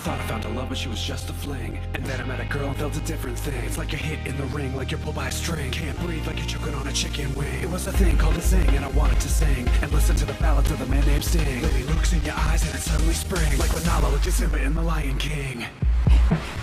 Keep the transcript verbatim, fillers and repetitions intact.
thought I found a love, but she was just a fling. And then I met a girl and felt a different thing. It's like a hit in the ring, like you're pulled by a string. Can't breathe like you're choking on a chicken wing. It was a thing called a zing, and I wanted to sing and listen to the ballads of the man named Sting. Lady looks in your eyes and it's suddenly spring, like Renala looked at Simba in The Lion King.